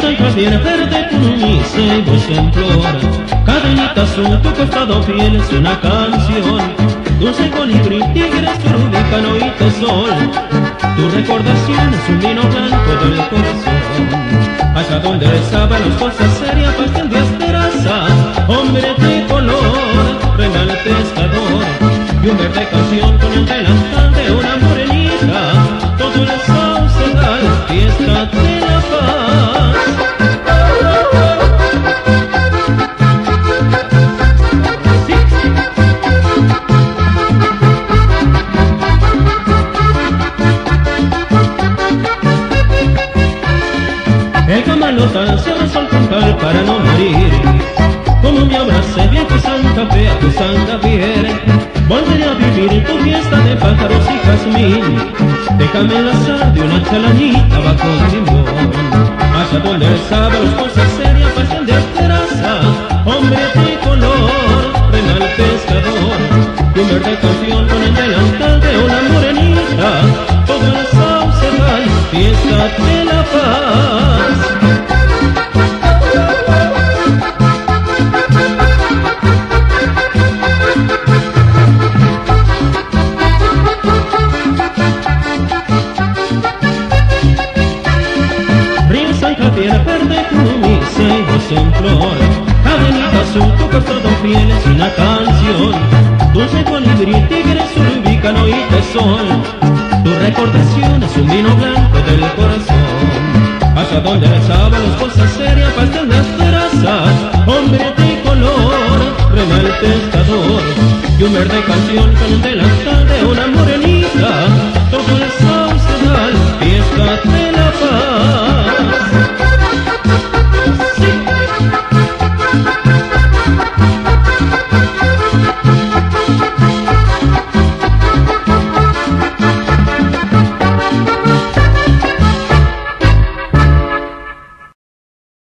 San Javier verde con un cebo en flor, cadenita azul, tu costado fiel es una canción. Dulce colibrí, tigre, surubícano y tesol, tu recordación es un vino blanco del corazón. Allá donde besaban las cosas serias, pastel de asteraza, hombre tricolor, renal pescador, y un verde canción con el delantal de una morenita, todo el sauce fiesta de la paz. El camalota se rezó al puntal para no morir. Como me abracé bien tu Santa Fe a tu San Javier, volveré a vivir tu fiesta de pájaros y jazmín. Déjame enlazar de una chalañita bajo un limón, allá donde el sábado cosas serias pasan de esperanza. Hombre tricolor, renal pescador, y un verde canción con el delantal de una morenita, todo el sauce fiesta de la paz. Río San Javier verde con mis cebos en flor, cadenita azul, tu costado fiel es una canción. Dulce colibrí, tigre, surubícano y tesol, tu recordación es un vino blanco del corazón. Allá donde besaban las cosas serias, pastel de esperanzas, hombre tricolor, renal pescador, y un verde canción con el delantal de una morenita, todo el sauce fiesta.